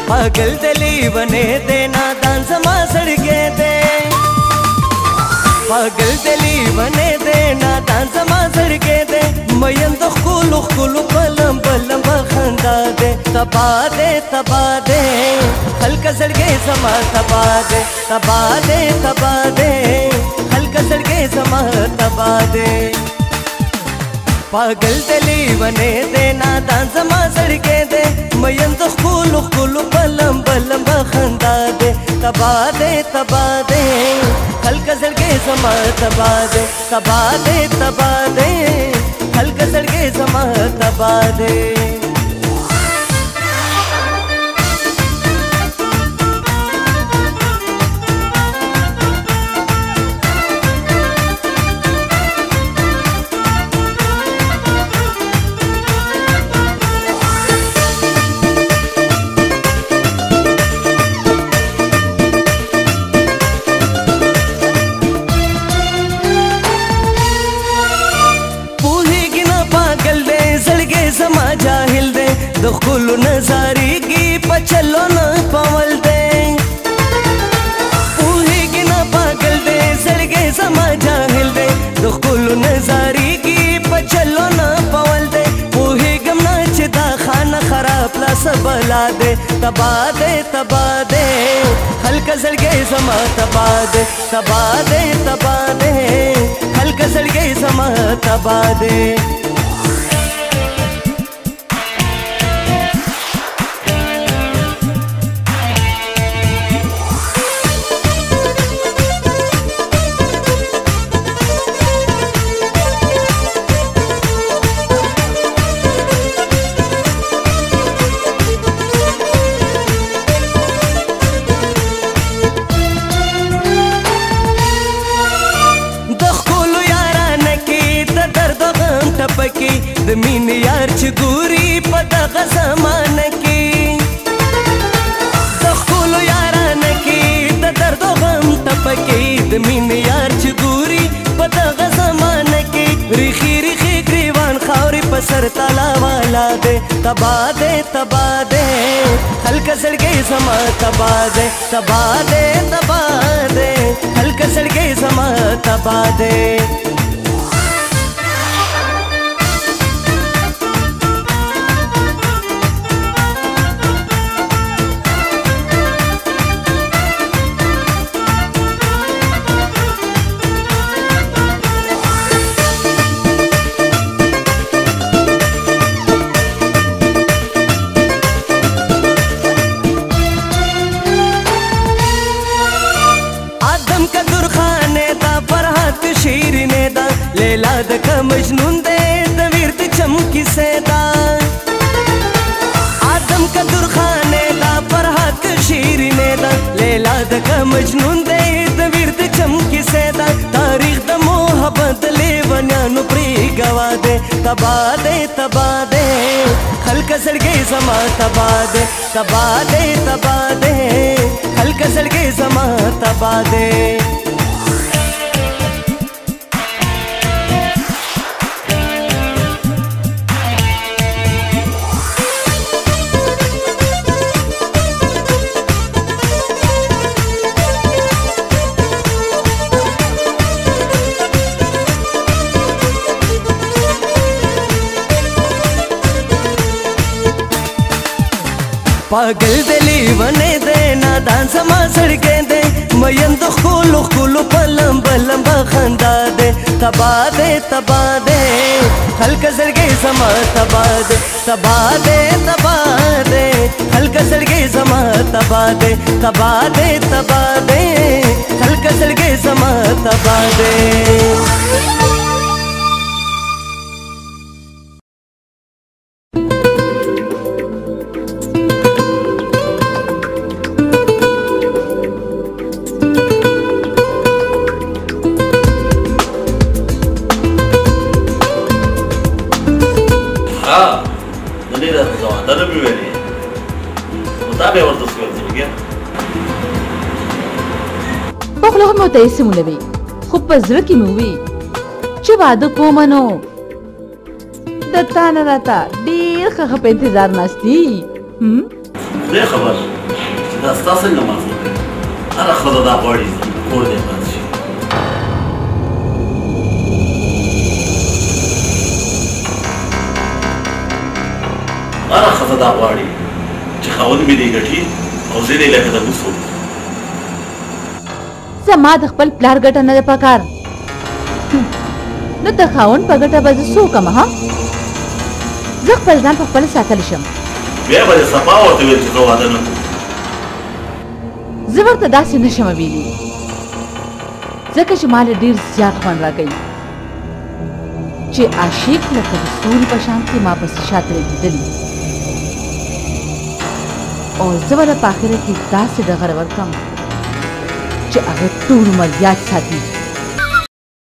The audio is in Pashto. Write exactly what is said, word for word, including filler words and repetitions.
पागल दिली बने दे नादान समा सड़के दे पागल दिली बने दे नादान समा सड़के दे मयन तो खुलु खुलु पलम पलम बखंदा दे तबा दे तबा दे हल्का सड़के समा तबा दे तबा दे तबा दे हल्का सड़के समा तबा दे पागल दिली बने दे नादान समा सड़के दे मयन तो खुलु खुलु पलम पलम बखंदा दे तबा दे तबा दे हल्का सड़के समा तबा दे तबा दे तबा दे हल्का सड़के समा तबा दे जाहिल दे दखुल नजारी की पचलो न पवल दे पूही की न पागल दे सड़के समा जाहिल दे दखुल नजारी की पचलो न पवल दे पूही गमना चिदा खाना खराब ला सबला दे तबा दे तबा दे हल्का सड़के समा तबा दे तबा दे तबा दे हल्का सड़के समा तबा दे पकी द मीन यार चगूरी पता समान की दखुलो यारान की द दर्द गम टपकी द मीन यार चगूरी पता समान की रिखी रिखी ग्रीवान खावरी पसर ताला वाला दे तबा दे तबा दे हल्का सड़के समा तबा दे तबा दे तबा दे हल्का सड़के समा तबा दे लेला दक मजनून दे दवीर द चमकी सेदा आदम का दुरखाने दा फरहात शीरने दा लेला दक मजनून दे दवीर द चमकी सेदा तारीख द मोहब्बत ले वन्यानु प्री गवा दे तबा दे तबा दे हल्का सड़के समा तबा दे तबा दे तबा दे हल्का सड़के समा तबा दे पागल दिली बने दे नादान समा सड़के दे मयन तो खुलु खुलु पलम पलम बखंदा दे तबा दे तबा दे हल्का सड़के समा तबा दे तबा दे तबा दे हल्का सड़के समा तबा दे तबा दे तबा दे हल्का सड़के समा तबा दे پخلو هم ته سیمولوي خو په زړه کې مې وي چې واده کوم نو د تا نه راته ډېر ښه په انتظار ناست دي. خدای خبر چې دا ستا څنګه موضوع دی هره ښځه دا غواړي کور دې پاتې شي هره ښځه دا غواړي چې خاوند مې دې ګټي او زه دې لکه د اوس وم زما د خپل پلار ګټه نه ده پکار نو د خاوند په ګټه به زه څه وکړم ها زه خپل ځان په خپله ساتلی شم بیا به دې صفا ورته ویل چې زه واده نه کوم زه ورته داسې نه شم ویلي ځکه چې ما له ډېر زیات خوند راکوي چې عاشق لکه د ستوري په شان کې ما پسې شاته لګېدلي او زه به په آخره کې داسې ډغره ورکړم چې هغه ټول عمر یاد ساتي